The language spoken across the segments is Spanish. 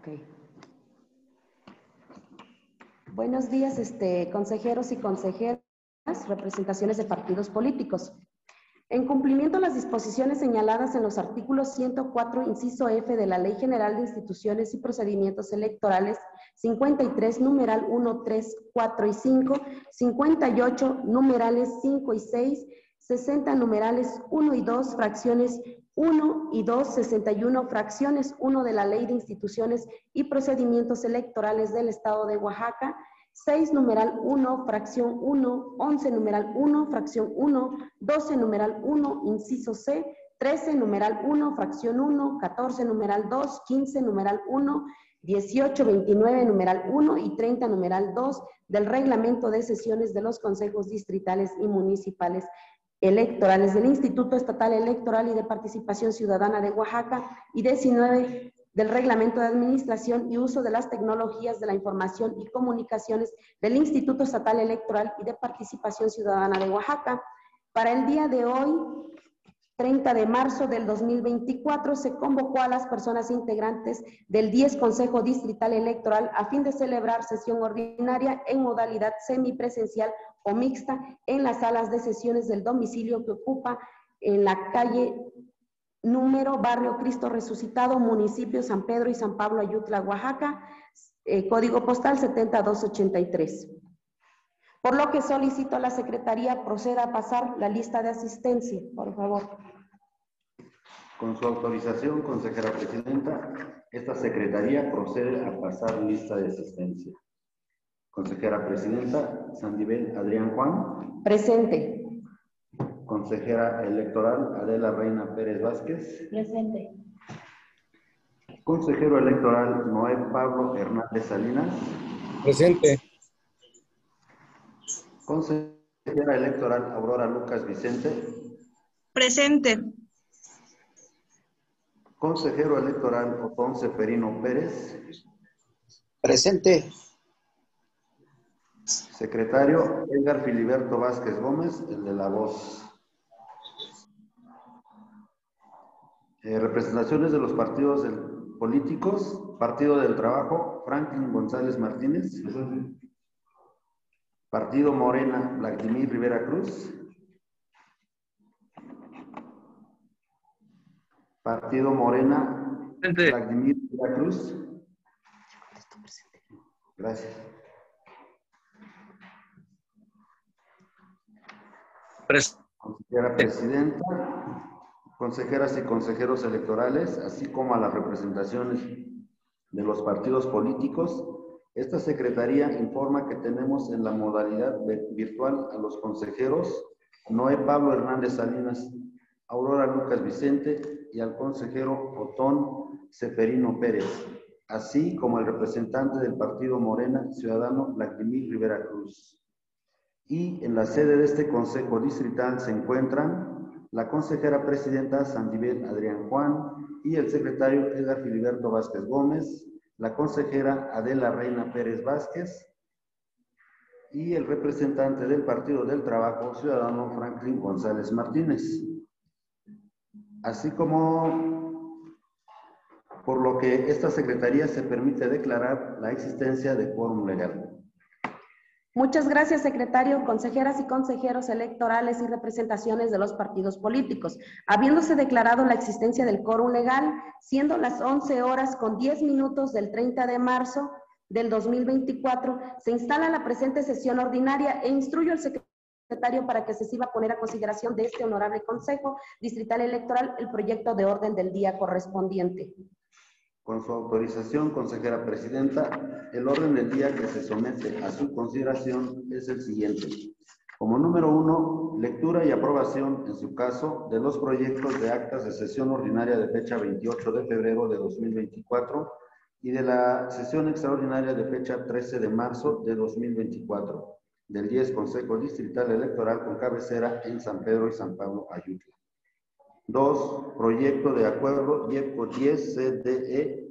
Ok. Buenos días, consejeros y consejeras, representaciones de partidos políticos. En cumplimiento a las disposiciones señaladas en los artículos 104, inciso F de la Ley General de Instituciones y Procedimientos Electorales, 53, numeral 1, 3, 4 y 5, 58, numerales 5 y 6, 60, numerales 1 y 2, fracciones 1 y 2, 61, fracciones 1 de la Ley de Instituciones y Procedimientos Electorales del Estado de Oaxaca, 6, numeral 1, fracción 1, 11, numeral 1, fracción 1, 12, numeral 1, inciso C, 13, numeral 1, fracción 1, 14, numeral 2, 15, numeral 1, 18, 29, numeral 1 y 30, numeral 2 del Reglamento de Sesiones de los Consejos Distritales y Municipales Electorales del Instituto Estatal Electoral y de Participación Ciudadana de Oaxaca y 19 del Reglamento de Administración y Uso de las Tecnologías de la Información y Comunicaciones del Instituto Estatal Electoral y de Participación Ciudadana de Oaxaca. Para el día de hoy, 30 de marzo del 2024, se convocó a las personas integrantes del 10 Consejo Distrital Electoral a fin de celebrar sesión ordinaria en modalidad semipresencial o mixta en las salas de sesiones del domicilio que ocupa en la calle número Barrio Cristo Resucitado, municipio San Pedro y San Pablo Ayutla, Oaxaca, código postal 70283. Por lo que solicito a la Secretaría proceda a pasar la lista de asistencia, por favor. Con su autorización, consejera presidenta, esta Secretaría procede a pasar lista de asistencia. Consejera presidenta, Sandibel Adrián Juan. Presente. Consejera electoral, Adela Reina Pérez Vázquez. Presente. Consejero electoral, Noé Pablo Hernández Salinas. Presente. Consejera electoral, Aurora Lucas Vicente. Presente. Consejero electoral, Otón Seferino Pérez. Presente. Secretario, Edgar Filiberto Vázquez Gómez, el de la voz. Representaciones de los partidos políticos. Partido del Trabajo, Franklin González Martínez. Partido Morena, Vladimir Rivera Cruz. Partido Morena, Vladimir Rivera Cruz. Gracias. Consejera presidenta, consejeras y consejeros electorales, así como a las representaciones de los partidos políticos, esta Secretaría informa que tenemos en la modalidad virtual a los consejeros Noé Pablo Hernández Salinas, Aurora Lucas Vicente y al consejero Otón Seferino Pérez, así como el representante del Partido Morena Ciudadano Vladimir Rivera Cruz. Y en la sede de este Consejo Distrital se encuentran la consejera presidenta Sandibel Adrián Juan y el secretario Edgar Filiberto Vázquez Gómez, la consejera Adela Reina Pérez Vázquez y el representante del Partido del Trabajo Ciudadano Franklin González Martínez. Así como por lo que esta Secretaría se permite declarar la existencia de quórum legal. Muchas gracias, secretario, consejeras y consejeros electorales y representaciones de los partidos políticos. Habiéndose declarado la existencia del quórum legal, siendo las 11 horas con 10 minutos del 30 de marzo del 2024, se instala la presente sesión ordinaria e instruyo al secretario para que se sirva a poner a consideración de este honorable Consejo Distrital Electoral el proyecto de orden del día correspondiente. Con su autorización, consejera presidenta, el orden del día que se somete a su consideración es el siguiente. Como número 1, lectura y aprobación, en su caso, de los proyectos de actas de sesión ordinaria de fecha 28 de febrero de 2024 y de la sesión extraordinaria de fecha 13 de marzo de 2024 del 10 Consejo Distrital Electoral con cabecera en San Pedro y San Pablo Ayutla. 2. Proyecto de acuerdo IEPCO 10 CDE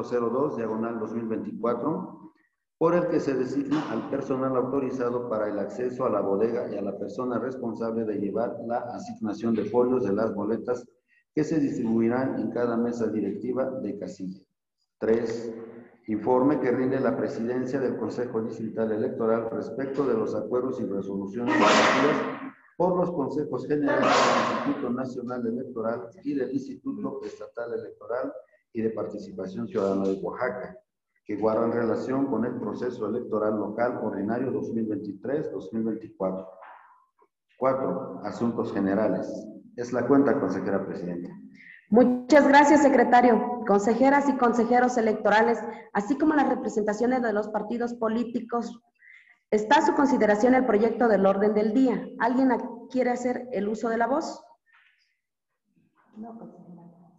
002/2024, por el que se designa al personal autorizado para el acceso a la bodega y a la persona responsable de llevar la asignación de folios de las boletas que se distribuirán en cada mesa directiva de casilla. 3. Informe que rinde la presidencia del Consejo Distrital Electoral respecto de los acuerdos y resoluciones emitidas por los consejos generales del Instituto Nacional Electoral y del Instituto Estatal Electoral y de Participación Ciudadana de Oaxaca, que guardan relación con el proceso electoral local ordinario 2023-2024. 4. Asuntos generales. Es la cuenta, consejera presidenta. Muchas gracias, secretario. Consejeras y consejeros electorales, así como las representaciones de los partidos políticos, está a su consideración el proyecto del orden del día. ¿Alguien quiere hacer el uso de la voz? No, consejera.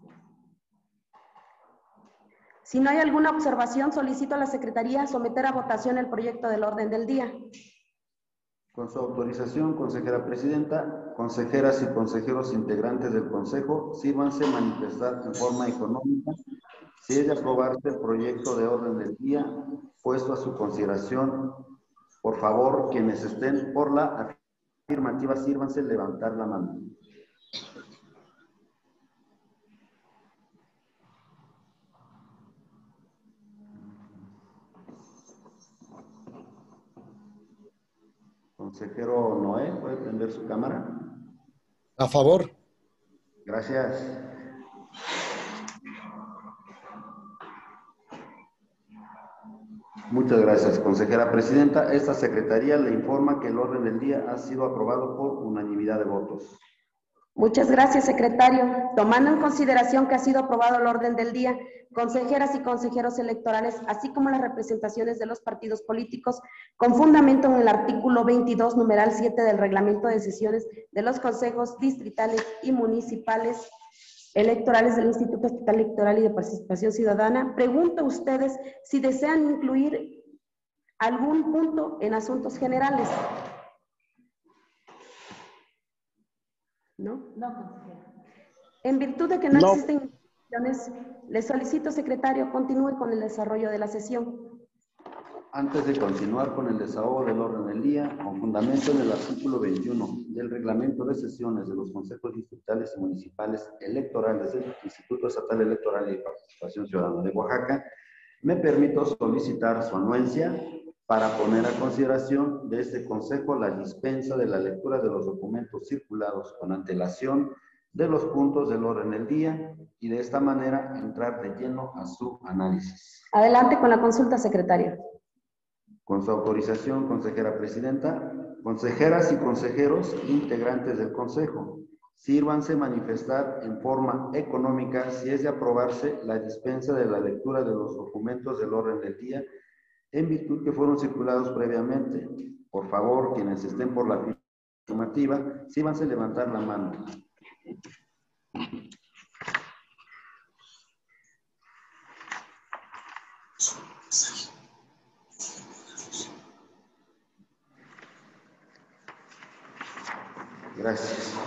Si no hay alguna observación, solicito a la Secretaría someter a votación el proyecto del orden del día. Con su autorización, consejera presidenta, consejeras y consejeros integrantes del Consejo, sírvanse manifestar en forma económica si es de aprobarse el proyecto de orden del día puesto a su consideración. Por favor, quienes estén por la afirmativa, sírvanse levantar la mano. Consejero Noé, ¿puede prender su cámara? A favor. Gracias. Muchas gracias, consejera presidenta. Esta secretaría le informa que el orden del día ha sido aprobado por unanimidad de votos. Muchas gracias, secretario. Tomando en consideración que ha sido aprobado el orden del día, consejeras y consejeros electorales, así como las representaciones de los partidos políticos, con fundamento en el artículo 22, numeral 7 del reglamento de sesiones de los consejos distritales y municipales electorales del Instituto Estatal Electoral y de Participación Ciudadana, pregunto a ustedes si desean incluir algún punto en asuntos generales. ¿No? No, consejera. En virtud de que no existen instituciones, le solicito, secretario, continúe con el desarrollo de la sesión. Antes de continuar con el desahogo del orden del día, con fundamento en el artículo 21 del reglamento de sesiones de los consejos distritales y municipales electorales del Instituto Estatal Electoral y de Participación Ciudadana de Oaxaca, me permito solicitar su anuencia para poner a consideración de este consejo la dispensa de la lectura de los documentos circulados con antelación de los puntos del orden del día y de esta manera entrar de lleno a su análisis. Adelante con la consulta, secretario. Con su autorización, consejera presidenta, consejeras y consejeros integrantes del consejo, sírvanse manifestar en forma económica si es de aprobarse la dispensa de la lectura de los documentos del orden del día en virtud que fueron circulados previamente. Por favor, quienes estén por la afirmativa, sírvanse levantar la mano. Gracias.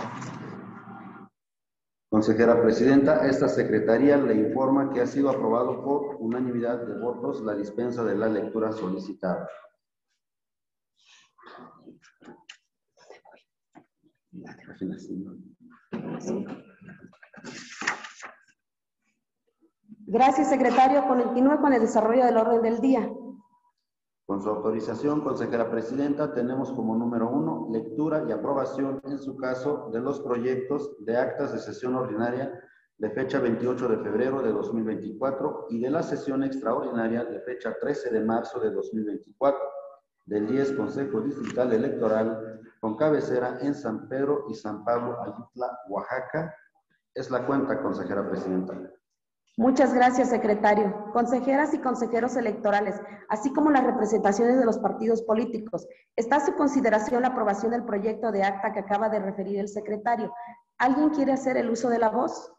Consejera presidenta, esta secretaría le informa que ha sido aprobado por unanimidad de votos la dispensa de la lectura solicitada. Gracias, secretario. Continúe con el desarrollo del orden del día. Con su autorización, consejera presidenta, tenemos como número 1, lectura y aprobación, en su caso, de los proyectos de actas de sesión ordinaria de fecha 28 de febrero de 2024 y de la sesión extraordinaria de fecha 13 de marzo de 2024 del 10 Consejo Distrital Electoral con cabecera en San Pedro y San Pablo, Ayutla, Oaxaca. Es la cuenta, consejera presidenta. Muchas gracias, secretario. Consejeras y consejeros electorales, así como las representaciones de los partidos políticos, está a su consideración la aprobación del proyecto de acta que acaba de referir el secretario. ¿Alguien quiere hacer el uso de la voz?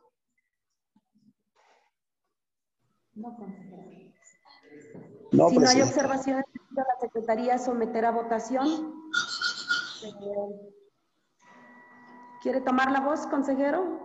No, consejera. No, si no hay observaciones, la secretaría someter a votación. ¿Quiere tomar la voz, consejero?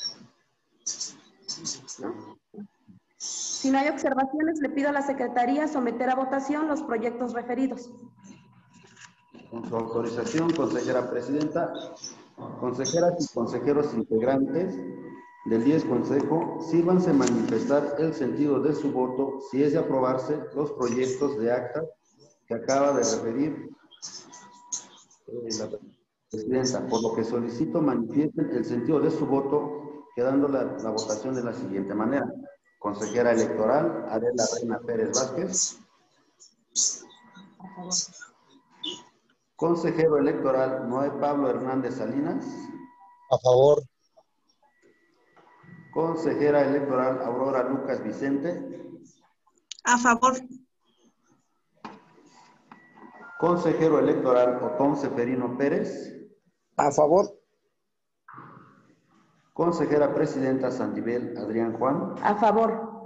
¿No? Si no hay observaciones, le pido a la Secretaría someter a votación los proyectos referidos. Con su autorización, consejera presidenta, consejeras y consejeros integrantes, del 10 Consejo, sírvanse manifestar el sentido de su voto si es de aprobarse los proyectos de acta que acaba de referir la presidenta, por lo que solicito manifiesten el sentido de su voto, quedando la votación de la siguiente manera. Consejera electoral, Adela Reina Pérez Vázquez. A favor. Consejero electoral, Noé Pablo Hernández Salinas. A favor. Consejera electoral, Aurora Lucas Vicente. A favor. Consejero electoral, Otón Seferino Pérez. A favor. Consejera presidenta, Sandibel Adrián Juan. A favor.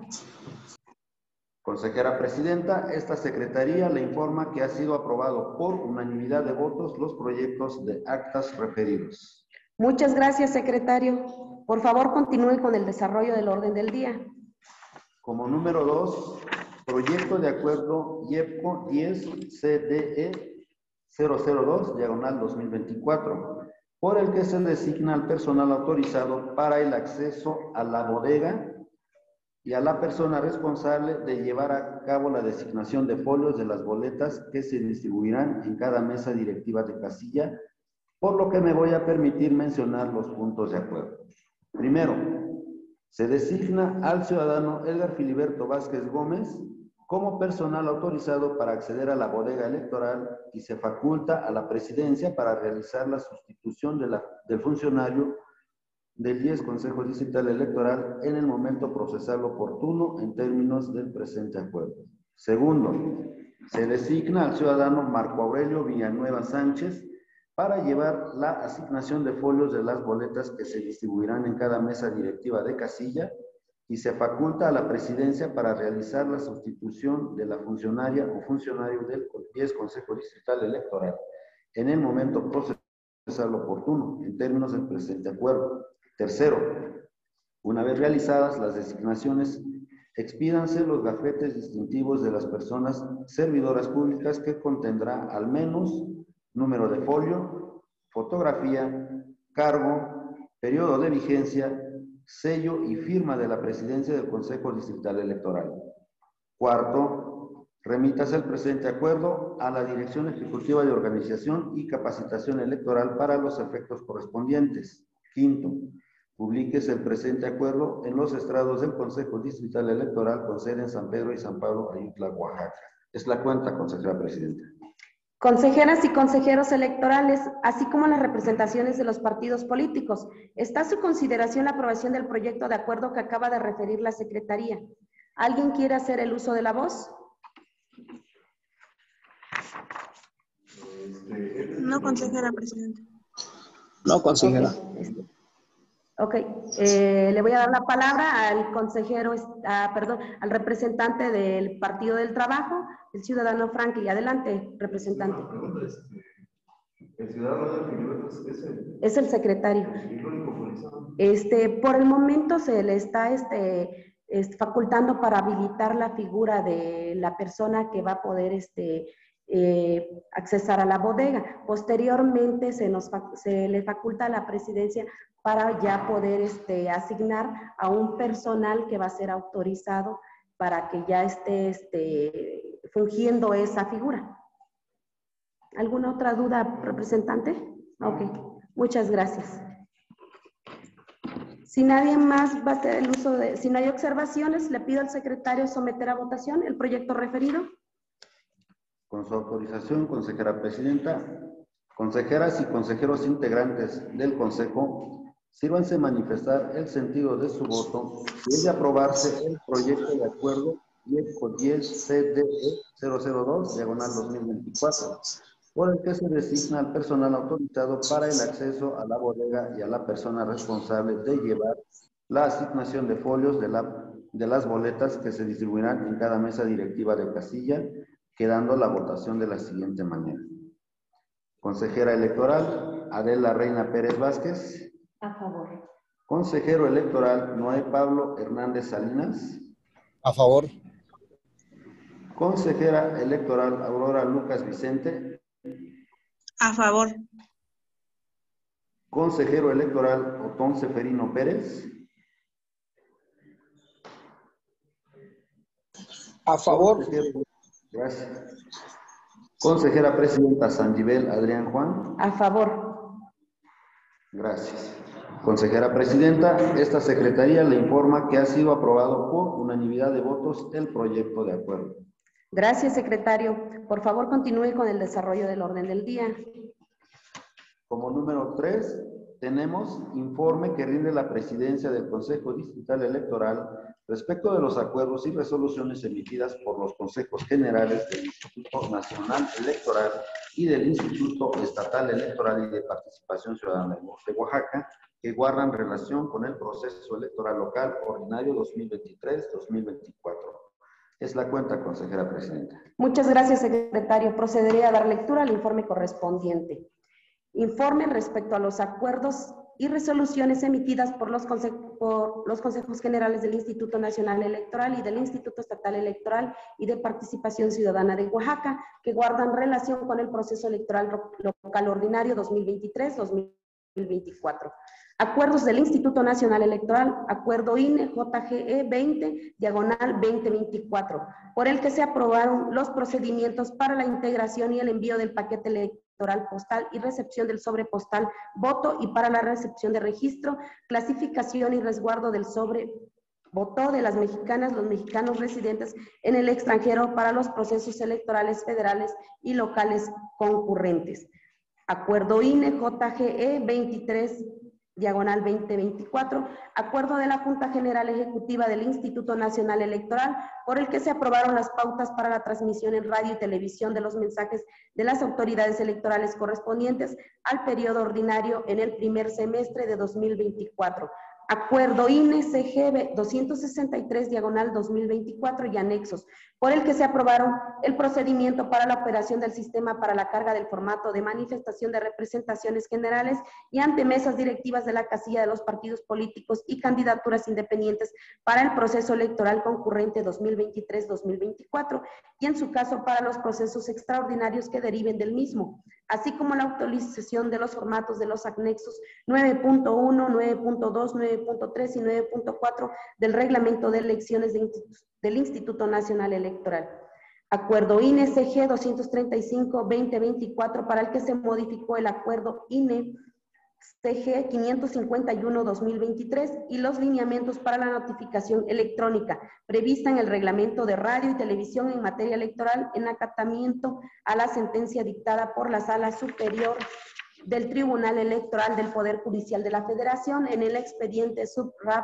Consejera presidenta, esta secretaría le informa que ha sido aprobado por unanimidad de votos los proyectos de actas referidos. Muchas gracias, secretario. Por favor, continúe con el desarrollo del orden del día. Como número 2, proyecto de acuerdo IEPCO 10 CDE 002 diagonal 2024, por el que se designa al personal autorizado para el acceso a la bodega y a la persona responsable de llevar a cabo la designación de folios de las boletas que se distribuirán en cada mesa directiva de casilla, por lo que me voy a permitir mencionar los puntos de acuerdo. Primero, se designa al ciudadano Edgar Filiberto Vázquez Gómez como personal autorizado para acceder a la bodega electoral y se faculta a la presidencia para realizar la sustitución del funcionario del 10 Consejo Distrital Electoral en el momento procesal oportuno en términos del presente acuerdo. Segundo, se designa al ciudadano Marco Aurelio Villanueva Sánchez para llevar la asignación de folios de las boletas que se distribuirán en cada mesa directiva de casilla y se faculta a la presidencia para realizar la sustitución de la funcionaria o funcionario del 10 Consejo Distrital Electoral en el momento procesal oportuno en términos del presente acuerdo. Tercero, una vez realizadas las designaciones, expídanse los gafetes distintivos de las personas servidoras públicas que contendrá al menos número de folio, fotografía, cargo, periodo de vigencia, sello y firma de la presidencia del Consejo Distrital Electoral. Cuarto, remítase el presente acuerdo a la Dirección Ejecutiva de Organización y Capacitación Electoral para los efectos correspondientes. Quinto, publíquese el presente acuerdo en los estrados del Consejo Distrital Electoral con sede en San Pedro y San Pablo, Ayutla, Oaxaca. Es la cuenta, consejera presidenta. Consejeras y consejeros electorales, así como las representaciones de los partidos políticos, está a su consideración la aprobación del proyecto de acuerdo que acaba de referir la Secretaría. ¿Alguien quiere hacer el uso de la voz? No, consejera presidenta. No, consejera. Ok, le voy a dar la palabra al consejero, al representante del Partido del Trabajo, el ciudadano Franklin. Adelante, representante. El ciudadano es el secretario. Por el momento se le está facultando para habilitar la figura de la persona que va a poder accesar a la bodega. Posteriormente se le faculta a la presidencia para ya poder asignar a un personal que va a ser autorizado para que ya esté fungiendo esa figura. ¿Alguna otra duda, representante? Ok, muchas gracias. Si nadie más va a hacer el uso de... Si no hay observaciones, le pido al secretario someter a votación el proyecto referido. Con su autorización, consejera presidenta, consejeras y consejeros integrantes del Consejo, sírvanse manifestar el sentido de su voto si es de aprobarse el proyecto de acuerdo 10 CDE 002 diagonal 2024, por el que se designa al personal autorizado para el acceso a la bodega y a la persona responsable de llevar la asignación de folios de las boletas que se distribuirán en cada mesa directiva de casilla, quedando la votación de la siguiente manera. Consejera electoral, Adela Reina Pérez Vázquez. A favor. Consejero electoral, Noé Pablo Hernández Salinas. A favor. Consejera electoral, Aurora Lucas Vicente. A favor. Consejero electoral, Otón Seferino Pérez. A favor. Gracias. Consejera Presidenta Sanjibel Adrián Juan. A favor. Gracias. Consejera Presidenta, esta Secretaría le informa que ha sido aprobado por unanimidad de votos el proyecto de acuerdo. Gracias, secretario. Por favor, continúe con el desarrollo del orden del día. Como número 3, tenemos informe que rinde la Presidencia del Consejo Distrital Electoral respecto de los acuerdos y resoluciones emitidas por los Consejos Generales del Instituto Nacional Electoral y del Instituto Estatal Electoral y de Participación Ciudadana de Oaxaca, que guardan relación con el proceso electoral local ordinario 2023-2024. Es la cuenta, consejera presidenta. Muchas gracias, secretario. Procederé a dar lectura al informe correspondiente. Informe respecto a los acuerdos y resoluciones emitidas por los consejos generales del Instituto Nacional Electoral y del Instituto Estatal Electoral y de Participación Ciudadana de Oaxaca, que guardan relación con el proceso electoral local ordinario 2023-2024. Acuerdos del Instituto Nacional Electoral, Acuerdo INE-JGE 20/2024, por el que se aprobaron los procedimientos para la integración y el envío del paquete electoral postal y recepción del sobre postal voto y para la recepción de registro, clasificación y resguardo del sobre voto de las mexicanas, los mexicanos residentes en el extranjero para los procesos electorales federales y locales concurrentes. Acuerdo INE-JGE 23/2024, acuerdo de la Junta General Ejecutiva del Instituto Nacional Electoral, por el que se aprobaron las pautas para la transmisión en radio y televisión de los mensajes de las autoridades electorales correspondientes al periodo ordinario en el primer semestre de 2024. Acuerdo INE-CG 263/2024 y anexos, por el que se aprobaron el procedimiento para la operación del sistema para la carga del formato de manifestación de representaciones generales y ante mesas directivas de la casilla de los partidos políticos y candidaturas independientes para el proceso electoral concurrente 2023-2024 y en su caso para los procesos extraordinarios que deriven del mismo, así como la actualización de los formatos de los anexos 9.1, 9.2, 9.3 y 9.4 del Reglamento de Elecciones del Instituto Nacional Electoral. Acuerdo INE-CG 235/2024, para el que se modificó el Acuerdo INE-CG 551/2023 y los lineamientos para la notificación electrónica prevista en el Reglamento de Radio y Televisión en materia electoral en acatamiento a la sentencia dictada por la Sala Superior del Tribunal Electoral del Poder Judicial de la Federación en el expediente SUB-RAP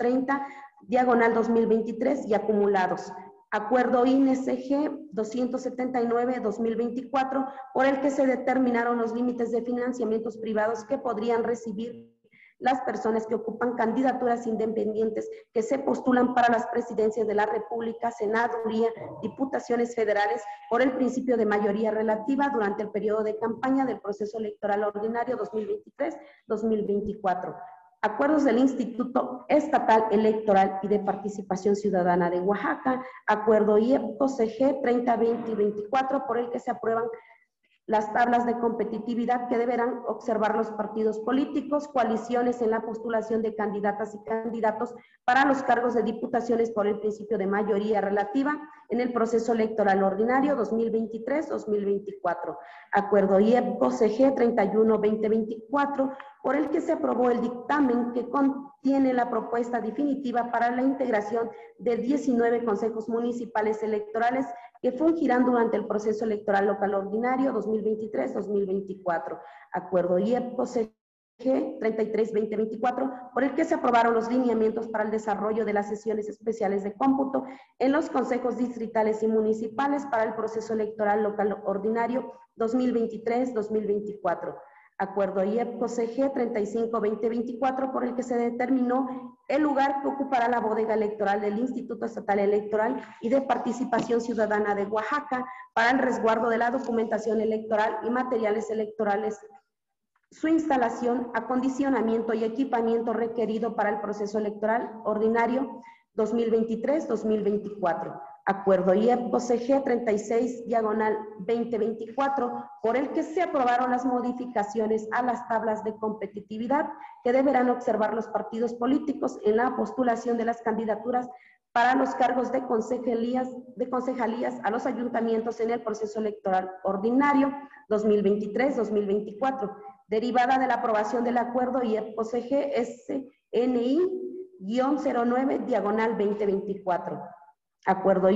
230/2023 y acumulados. Acuerdo INE-CG 279/2024, por el que se determinaron los límites de financiamientos privados que podrían recibir las personas que ocupan candidaturas independientes que se postulan para las presidencias de la República, Senaduría, Diputaciones Federales por el principio de mayoría relativa durante el periodo de campaña del proceso electoral ordinario 2023-2024. Acuerdos del Instituto Estatal Electoral y de Participación Ciudadana de Oaxaca, Acuerdo IEPCO-CG 30/2024, por el que se aprueban las tablas de competitividad que deberán observar los partidos políticos, coaliciones en la postulación de candidatas y candidatos para los cargos de diputaciones por el principio de mayoría relativa en el proceso electoral ordinario 2023-2024. Acuerdo IEPCO-CG 31/2024, por el que se aprobó el dictamen que contiene la propuesta definitiva para la integración de 19 consejos municipales electorales que fungirán durante el proceso electoral local ordinario 2023-2024. Acuerdo IEPCO-CG 33/2024, por el que se aprobaron los lineamientos para el desarrollo de las sesiones especiales de cómputo en los consejos distritales y municipales para el proceso electoral local ordinario 2023-2024. Acuerdo IEPCO-CG 35/2024, por el que se determinó el lugar que ocupará la bodega electoral del Instituto Estatal Electoral y de Participación Ciudadana de Oaxaca para el resguardo de la documentación electoral y materiales electorales, su instalación, acondicionamiento y equipamiento requerido para el proceso electoral ordinario 2023-2024. Acuerdo IEPCO-CG 36, diagonal 2024, por el que se aprobaron las modificaciones a las tablas de competitividad que deberán observar los partidos políticos en la postulación de las candidaturas para los cargos de concejalías a los ayuntamientos en el proceso electoral ordinario 2023-2024, derivada de la aprobación del acuerdo IEPCO-CG SNI-09, diagonal 2024. Acuerdo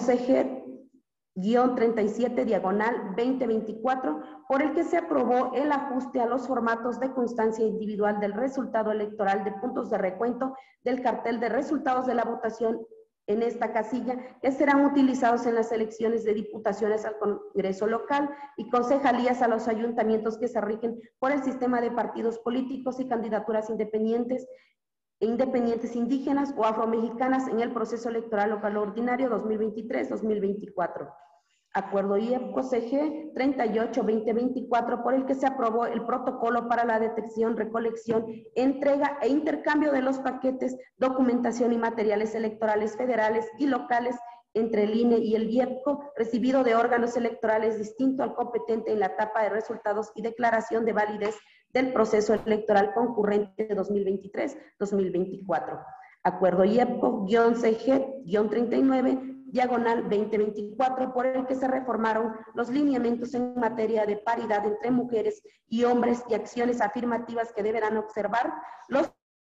IEPCO-CG-37, diagonal 2024, por el que se aprobó el ajuste a los formatos de constancia individual del resultado electoral de puntos de recuento del cartel de resultados de la votación en esta casilla, que serán utilizados en las elecciones de diputaciones al Congreso local y concejalías a los ayuntamientos que se rigen por el sistema de partidos políticos y candidaturas independientes indígenas o afromexicanas en el proceso electoral local ordinario 2023-2024. Acuerdo IEPCO-CG 38-2024, por el que se aprobó el protocolo para la detección, recolección, entrega e intercambio de los paquetes, documentación y materiales electorales federales y locales entre el INE y el IEPCO, recibido de órganos electorales distinto al competente en la etapa de resultados y declaración de validez del proceso electoral concurrente de 2023-2024. Acuerdo IEPCO-CG-39, diagonal 2024, por el que se reformaron los lineamientos en materia de paridad entre mujeres y hombres y acciones afirmativas que deberán observar los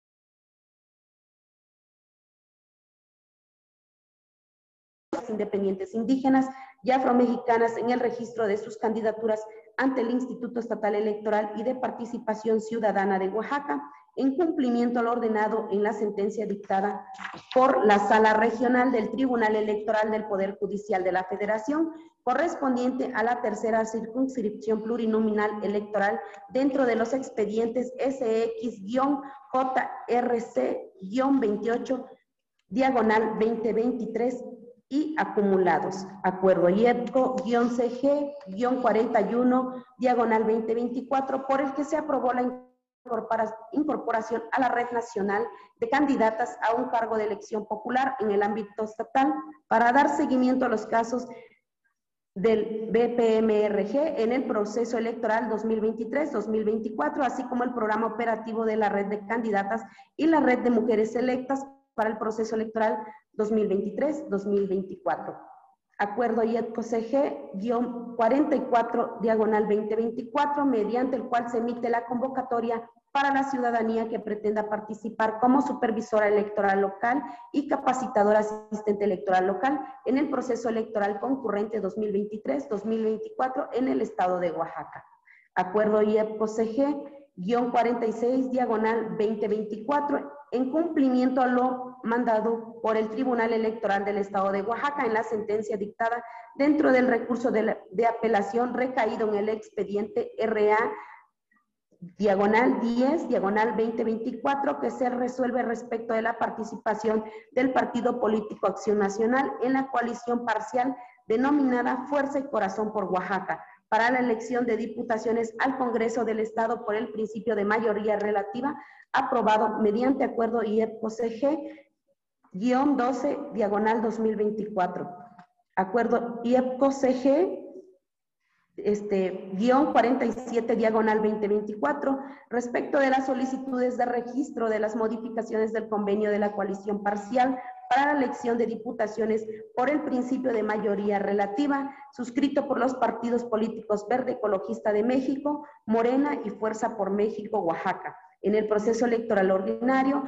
independientes indígenas y afromexicanas en el registro de sus candidaturas ante el Instituto Estatal Electoral y de Participación Ciudadana de Oaxaca, en cumplimiento a lo ordenado en la sentencia dictada por la Sala Regional del Tribunal Electoral del Poder Judicial de la Federación, correspondiente a la tercera circunscripción plurinominal electoral dentro de los expedientes SX-JRC-28, diagonal 2023, y acumulados. Acuerdo IEPCO-CG-41, diagonal 2024, por el que se aprobó la incorporación a la Red Nacional de Candidatas a un cargo de elección popular en el ámbito estatal para dar seguimiento a los casos del BPMRG en el proceso electoral 2023-2024, así como el programa operativo de la Red de Candidatas y la Red de Mujeres Electas para el proceso electoral 2023-2024. Acuerdo IEPCO-CG-44, diagonal 2024, mediante el cual se emite la convocatoria para la ciudadanía que pretenda participar como supervisora electoral local y capacitadora asistente electoral local en el proceso electoral concurrente 2023-2024 en el estado de Oaxaca. Acuerdo IEPCO-CG-46, diagonal 2024, en cumplimiento a lo mandado por el Tribunal Electoral del Estado de Oaxaca en la sentencia dictada dentro del recurso de apelación recaído en el expediente RA, diagonal 10, diagonal 2024, que se resuelve respecto de la participación del Partido Político Acción Nacional en la coalición parcial denominada Fuerza y Corazón por Oaxaca, para la elección de diputaciones al Congreso del Estado por el principio de mayoría relativa, aprobado mediante acuerdo IEPCO-CG-12, diagonal 2024. Acuerdo IEPCO-CG-47, diagonal 2024, respecto de las solicitudes de registro de las modificaciones del convenio de la coalición parcial para la elección de diputaciones por el principio de mayoría relativa, suscrito por los partidos políticos Verde Ecologista de México, Morena y Fuerza por México, Oaxaca, en el proceso electoral ordinario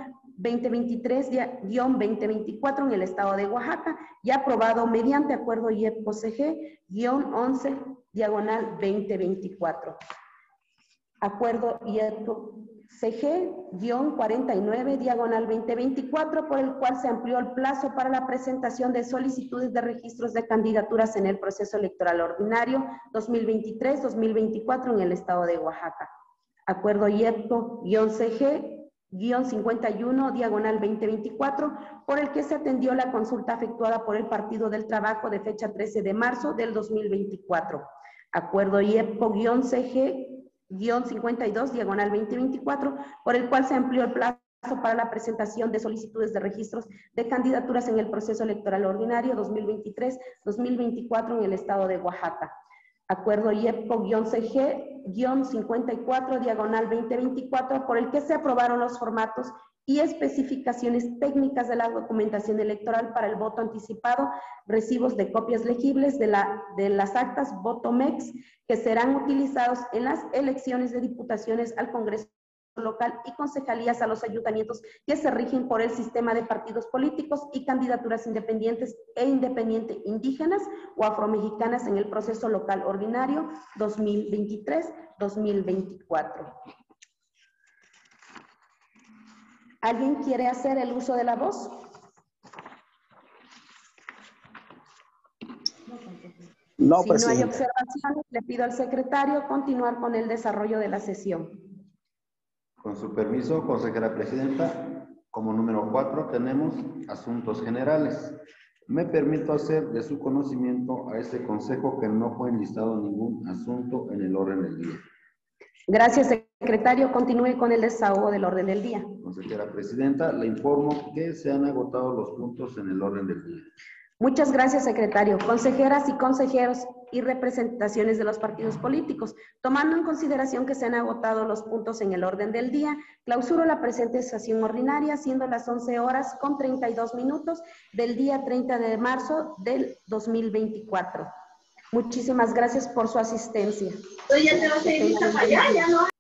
2023-2024 en el estado de Oaxaca y aprobado mediante acuerdo IEPCO-CG-11, diagonal 2024. Acuerdo IEPCO-CG-49, diagonal 2024, por el cual se amplió el plazo para la presentación de solicitudes de registros de candidaturas en el proceso electoral ordinario 2023-2024 en el estado de Oaxaca. Acuerdo IEPCO-CG-51, diagonal 2024, por el que se atendió la consulta efectuada por el Partido del Trabajo de fecha 13 de marzo del 2024. Acuerdo IEPCO-CG-52, diagonal 2024, por el cual se amplió el plazo para la presentación de solicitudes de registros de candidaturas en el proceso electoral ordinario 2023-2024 en el estado de Oaxaca. Acuerdo IEPCO-CG-54/2024, por el que se aprobaron los formatos y especificaciones técnicas de la documentación electoral para el voto anticipado, recibos de copias legibles de las actas Votomex que serán utilizados en las elecciones de diputaciones al Congreso local y concejalías a los ayuntamientos que se rigen por el sistema de partidos políticos y candidaturas independientes e independiente indígenas o afromexicanas en el proceso local ordinario 2023-2024. ¿Alguien quiere hacer el uso de la voz? No, Si no hay presidenta. observaciones, le pido al secretario continuar con el desarrollo de la sesión. Con su permiso, consejera presidenta, como número 4 tenemos asuntos generales. Me permito hacer de su conocimiento a este consejo que no fue enlistado ningún asunto en el orden del día. Gracias, secretario. Continúe con el desahogo del orden del día. Consejera presidenta, le informo que se han agotado los puntos en el orden del día. Muchas gracias, secretario. Consejeras y consejeros y representaciones de los partidos políticos, tomando en consideración que se han agotado los puntos en el orden del día, clausuro la presente sesión ordinaria, siendo las 11:32 del día 30 de marzo del 2024. Muchísimas gracias por su asistencia. Tú ya te vas a ir para allá, ya no.